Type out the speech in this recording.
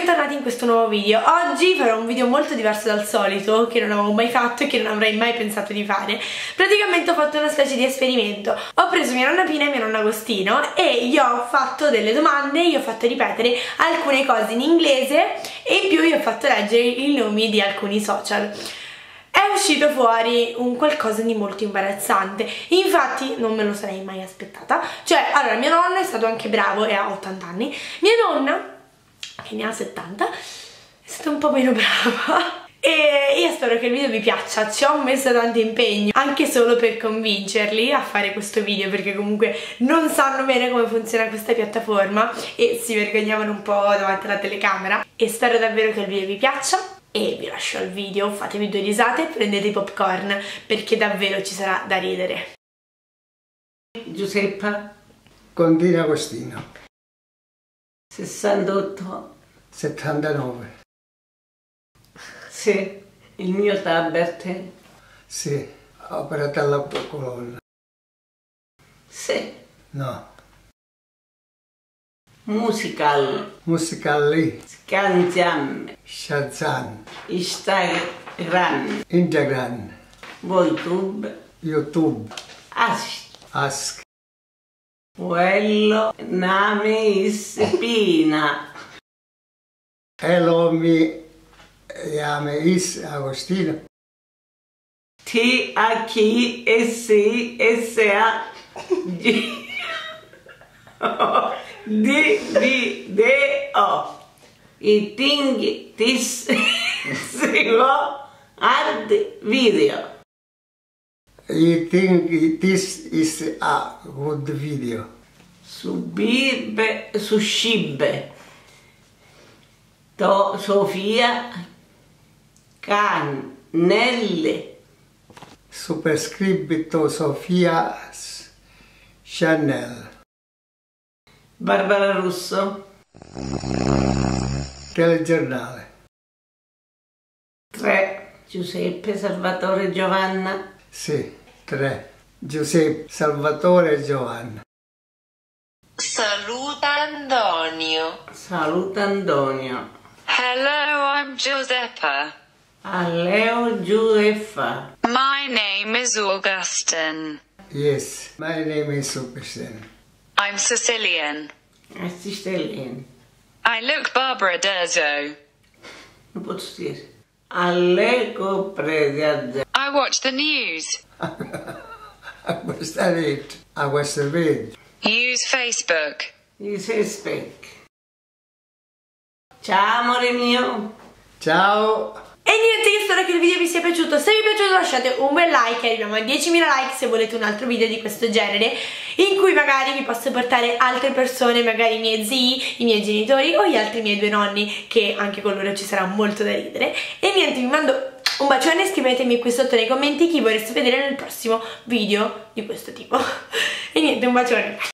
bentornati in questo nuovo video. Oggi farò un video molto diverso dal solito, che non avevo mai fatto e che non avrei mai pensato di fare. Praticamente ho fatto una specie di esperimento. Ho preso mia nonna Pina e mio nonno Agostino e gli ho fatto delle domande, gli ho fatto ripetere alcune cose in inglese e in più gli ho fatto leggere i nomi di alcuni social. È uscito fuori un qualcosa di molto imbarazzante, infatti non me lo sarei mai aspettata. Cioè, allora, mio nonno è stato anche bravo e ha 80 anni, mia nonna, che ne ha 70, è stata un po' meno brava. E io spero che il video vi piaccia, ci ho messo tanto impegno, anche solo per convincerli a fare questo video, perché comunque non sanno bene come funziona questa piattaforma e si vergognavano un po' davanti alla telecamera. E spero davvero che il video vi piaccia. E vi lascio al video, fatevi due risate e prendete i popcorn perché davvero ci sarà da ridere. Giuseppa Contini Agostino 68. 79. Sì, il mio tablet. Sì, operato alla colonna. Sì, No. Musicali, Scanziam, Shazam, Instagram, Instagram, YouTube, Ask, quello name is Pina. Hello, mi chiamo Is Agostino. THSSG I think this hard video. I think this is a good video. Suscibbe Sofia Cannelle. Superscribito Sofia Chanel. Barbara Russo. Telegiornale. 3 Giuseppe Salvatore Giovanna. Sì, 3 Giuseppe Salvatore Giovanna. Saluta Antonio. Saluta Antonio. Hello, I'm Giuseppa. Alleo Giuseppa. My name is Augustin. Yes, my name is Augustin. I'm Sicilian. Sicilian. I look Barbara D'Urso. Non posso dire. Allego Prediazza. I watch the news. I was it. I was the read. Use Facebook. Spec. Ciao amore mio. Ciao. E niente, io spero che il video vi sia piaciuto. Se vi è piaciuto lasciate un bel like, arriviamo a 10.000 like se volete un altro video di questo genere, in cui magari vi posso portare altre persone, magari i miei zii, i miei genitori o gli altri miei due nonni, che anche con loro ci sarà molto da ridere. E niente, vi mando un bacione, scrivetemi qui sotto nei commenti chi vorreste vedere nel prossimo video di questo tipo. E niente, un bacione.